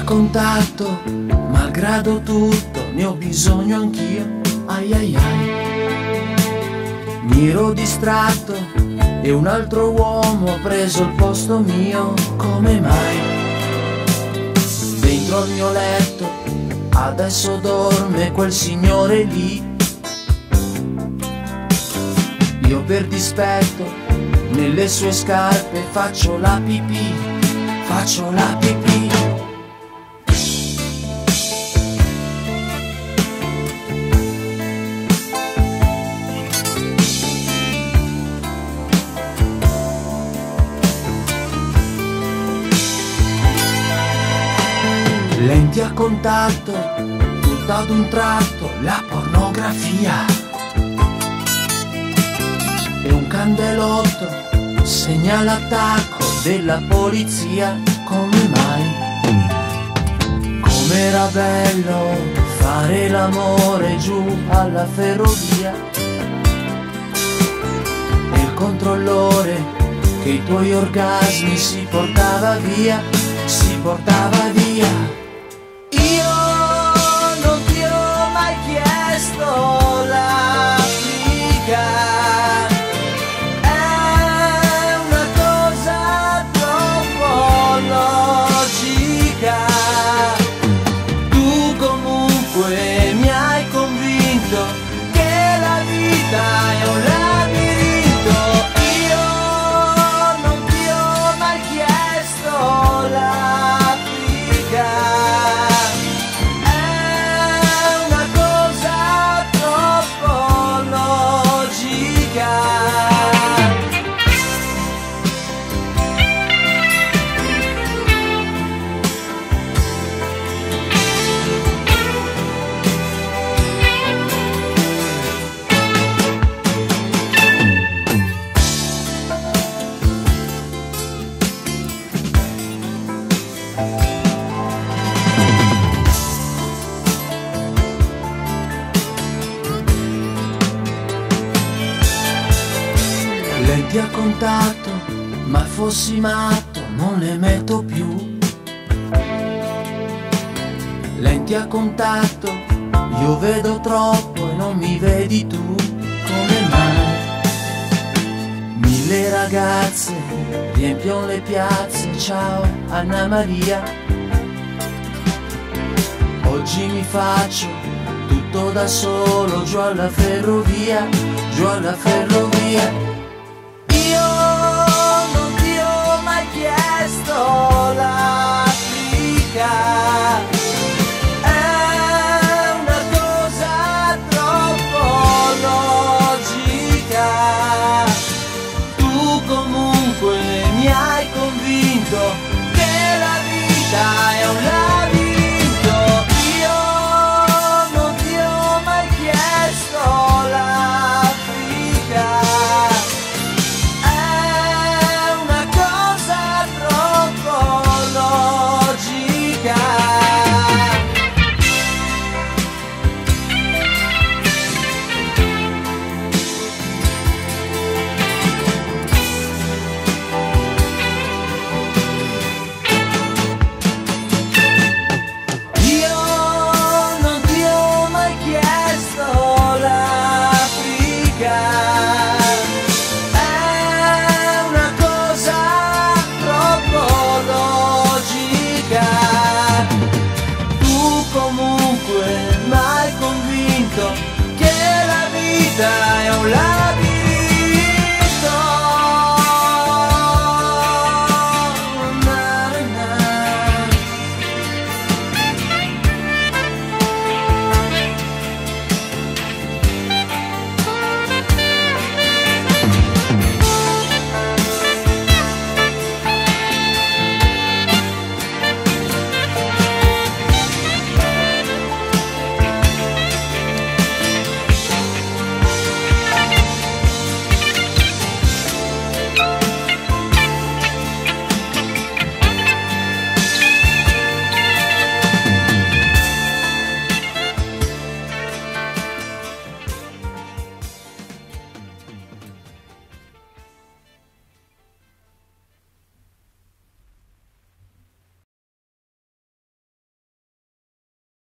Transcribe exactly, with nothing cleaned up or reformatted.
contatto, malgrado tutto, ne ho bisogno anch'io, ai ai ai. Mi ero distratto e un altro uomo ha preso il posto mio, come mai? Dentro al mio letto, adesso dorme quel signore lì. Io per dispetto, nelle sue scarpe faccio la pipì, faccio la pipì. Lenti a contatto, tutta ad un tratto, la pornografia. E un candelotto segna l'attacco della polizia, come mai? Com'era bello fare l'amore giù alla ferrovia. E il controllore che i tuoi orgasmi si portava via, si portava via. Io non ti ho mai chiesto l'Africa, è una cosa troppo logica. Tu comunque mi hai convinto che la vita è un labirinto. Io non ti ho mai chiesto l'Africa, lenti a contatto, ma fossi matto non le metto più. Lenti a contatto, io vedo troppo e non mi vedi tu, come mai? Mille ragazze riempiono le piazze, ciao Anna Maria. Oggi mi faccio tutto da solo giù alla ferrovia, giù alla ferrovia. Io non ti ho mai chiesto l'Africa, è una cosa troppo logica. Tu comunque mi hai convinto che la vita è un labirinto. Io non ti ho mai chiesto l'Africa, comunque m'hai convinto che la vita è un lago.